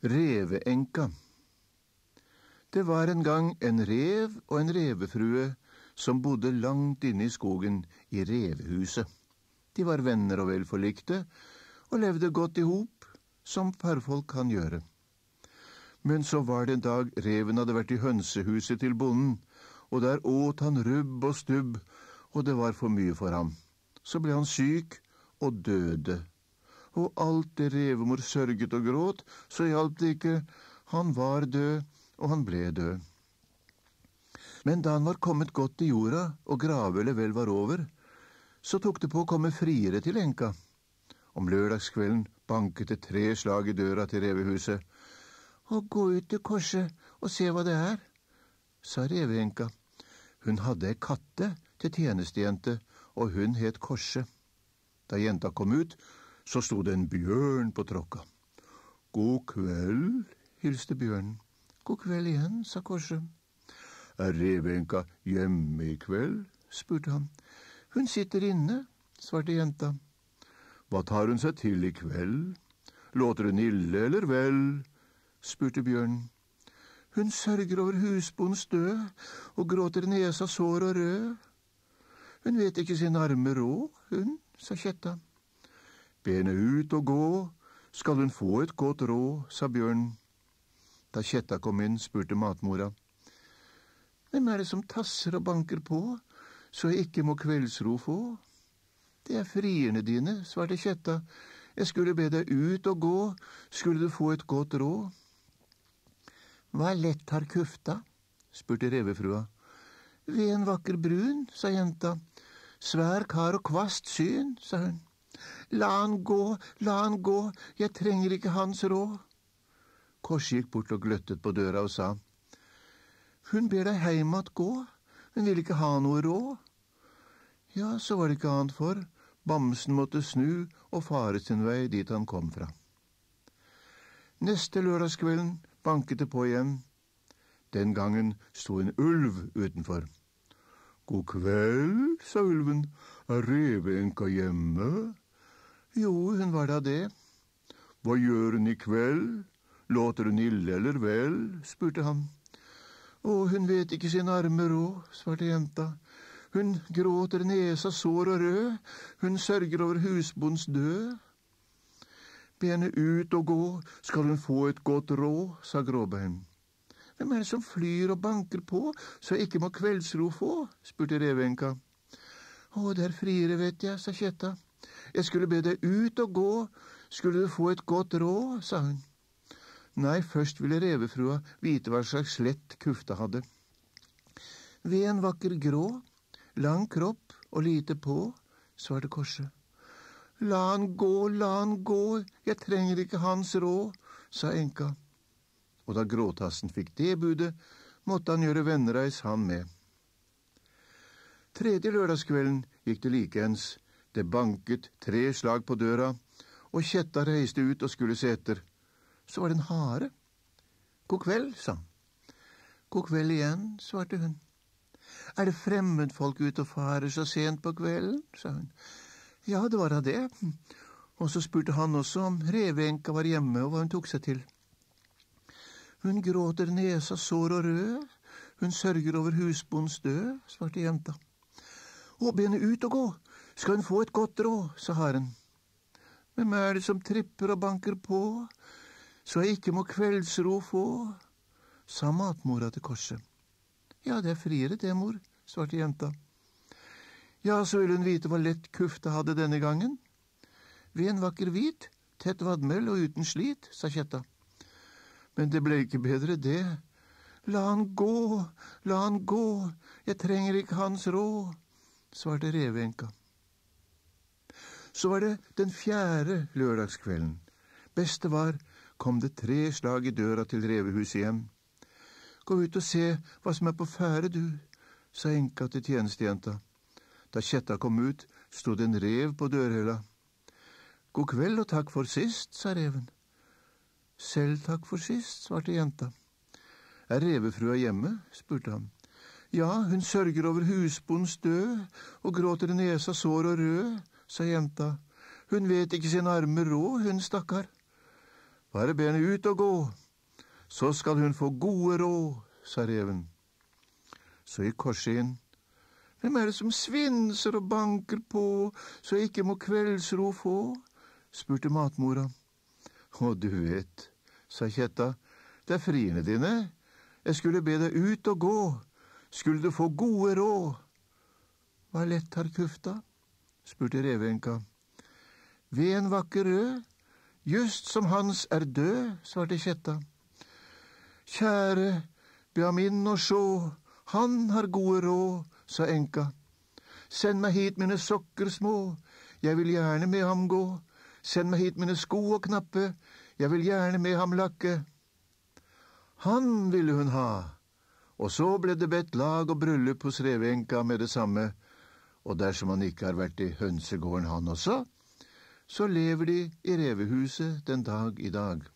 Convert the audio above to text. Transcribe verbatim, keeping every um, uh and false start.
Reveenka. Det var en gang en rev og en revefrue som bodde langt inne i skogen i revehuset. De var venner og velforlikte, og levde godt i hop, som parfolk kan gjøre. Men så var det en dag reven hadde vært i hønsehuset til bonden, og der åt han rubb og stubb, og det var for mye for ham. Så ble han syk og døde. Og alt det revemor sørget og gråt, så hjalp det ikke. Han var død, og han ble død. Men da han var kommet godt i jorda, og gravølet vel var over, så tok det på å komme friere til enka. Om lørdagskvelden banket det tre slag i døra til revehuset. «Og gå ut til korset og se hva det er», sa reveenka. Hun hadde ei katte til tjenestejente, og hun het Korset. Da jenta kom ut, så stod det en bjørn på tråkka. «God kveld», hilste bjørnen. «God kveld igjen», sa Korset. «Er reveenka hjemme i kveld?» spurte han. «Hun sitter inne», svarte jenta. «Hva tar hun seg til i kveld? Låter hun ille eller vel?» spurte bjørnen. «Hun sørger over husbondens død, og gråter nesa sår og rød. Hun vet ikke sin arme råd, hun», sa kjetta. «Bene ut og gå, skal hun få et godt råd», sa bjørnen. Da kjetta kom inn, spurte matmora. «Hvem er det som tasser og banker på, så jeg ikke må kveldsro få?» «Det er frierne dine», svarte kjetta. «Jeg skulle be deg ut og gå, skulle du få et godt råd.» «Hva lett har kufta?» spurte revefrua. «Ved en vakker brun», sa jenta. «Svær kar og kvast syn», sa hun. «La han gå, la han gå, jeg trenger ikke hans råd.» Korset gikk bort og gløttet på døra og sa, «Hun ber deg heim at gå, hun vil ikke ha noe råd.» Ja, så var det ikke annet for. Bamsen måtte snu og fare sin vei dit han kom fra. Neste lørdagskvelden banket det på igjen. Den gangen sto en ulv utenfor. «God kveld», sa ulven. «Er reveenka hjemme?» «Jo, hun var da det.» «Hva gjør hun i kveld? Låter hun ille eller vel?» spurte han. «Å, hun vet ikke sin arme råd», svarte jenta. «Hun gråter nesa sår og rød, hun sørger over husbondens død.» «Bene ut og gå, skal hun få et godt råd», sa gråbein. «Hvem er det som flyr og banker på, så jeg ikke må kveldsro få?» spurte reveenka. «Å, det er friere, vet jeg», sa kjetta. «Jeg skulle be deg ut og gå, skulle du få et godt råd», sa hun. Nei, først ville revefrua vite hva slags lett Kufta hadde. «Ved en vakker grå, lang kropp og lite på», svarte Korset. «La han gå, la han gå, jeg trenger ikke hans råd», sa enka. Og da gråtassen fikk det budet, måtte han gjøre vennereis han med. Tredje lørdagskvelden gikk det likeens. Det banket tre slag på døra, og kjetta reiste ut og skulle se etter. Så var det en hare. «God kveld», sa han. «God kveld igjen», svarte hun. «Er det fremmedfolk ute og farer så sent på kvelden?» sa hun. «Ja, det var da det.» Og så spurte han også om reveenka var hjemme og hva hun tok seg til. «Hun gråter nesa sår og rød, hun sørger over husbondens død», svarte jenta. «Å, bene ut og gå, skal hun få et godt råd», sa haren. «Hvem er det som tripper og banker på, så jeg ikke må kveldsro få?» sa matmora til Korset. «Ja, det er friere det, mor», svarte jenta. Ja, så ville hun vite hva lett Kufta hadde denne gangen. «Ved en vakker hvit, tett vadmel og uten slit», sa kjetta. Men det ble ikke bedre det. «La han gå, la han gå, jeg trenger ikke hans råd», svarte reveenka. Så var det den fjerde lørdagskvelden. Beste var, kom det tre slag i døra til revehuset hjem. «Gå ut og se hva som er på ferde, du», sa enka til tjenestejenta. Da kjetta kom ut, stod en rev på dørhella. «God kveld og takk for sist», sa reven. «Selv takk for sist», svarte jenta. «Er revefrua hjemme?» spurte han. «Ja, hun sørger over husbondens død, og gråter nesa sår og rød», sa jenta. «Hun vet ikke sin arme råd, hun stakkar.» Bare be henne ut og gå, så skal hun få gode råd, sa reven. Så gikk korset inn. Hvem er det som svinser og banker på, så jeg ikke må kveldsro få? Spurte matmora. Å, du vet, sa Kjetta, det er frierne dine. Jeg skulle be deg ut og gå, skulle du få gode råd. Hva lett har Kufta? Spurte reveenka. Ved en vakker rød, just som hans er død, svarte Kjetta. Kjære, be ham inn og sjå, han har gode råd, sa enka. Send meg hit mine sokker små, jeg vil gjerne med ham gå. Send meg hit mine sko og knappe, jeg vil gjerne med ham lakke. Han ville hun ha, og så ble det bedt lag og bryllup hos reveenka med det samme, og dersom han ikke har vært i hønsegården han også, så lever de i revehuset den dag i dag.